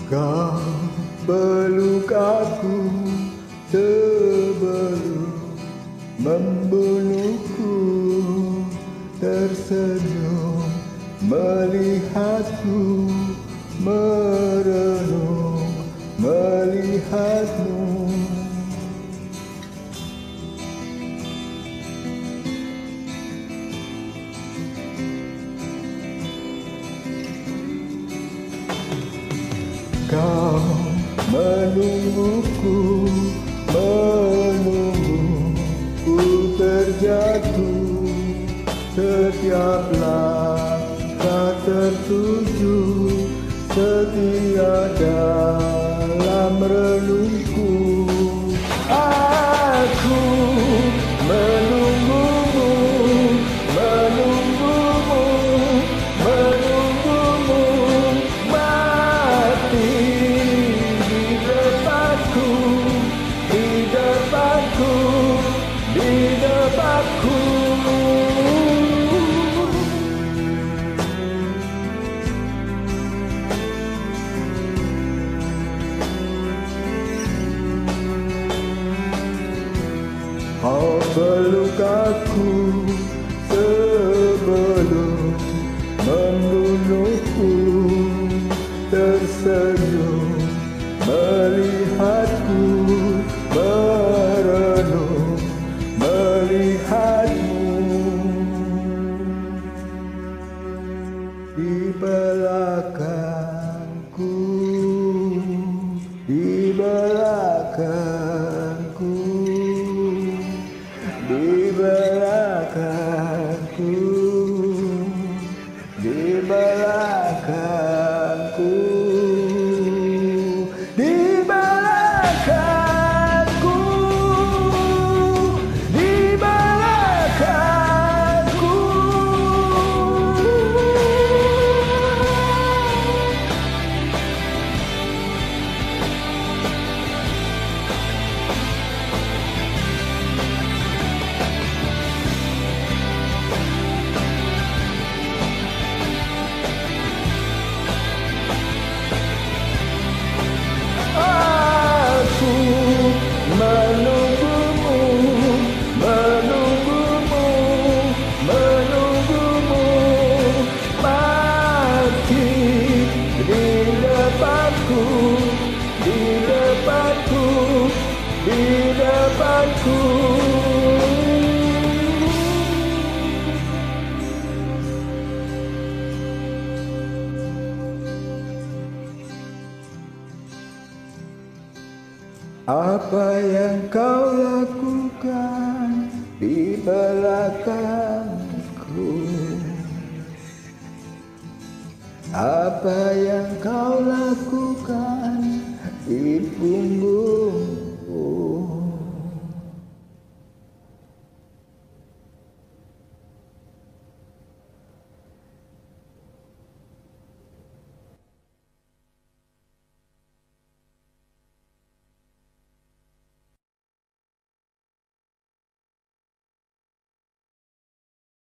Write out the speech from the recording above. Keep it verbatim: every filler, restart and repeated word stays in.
Kau peluk aku sebelum membunuhku, tersenyum melihatku, merenung melihatmu. Kau menungguku, menungguku terjatuh, setiap langkah tertuju, setia dalam relungku. Aku menunggumu, menunggumu, menunggumu, mati di depanku, di depanku, di depanku. Kau peluk aku sebelum membunuhku, tersenyum melihatku, merenung melihatmu. Di belakangku, di belakangku, di belakangku, di belakangku, di belakangku, di belakangku. Menunggumu, menunggumu, menunggumu, mati di depanku, di depanku, di depanku. Apa yang kau lakukan di belakangku? Apa yang kau lakukan di punggung?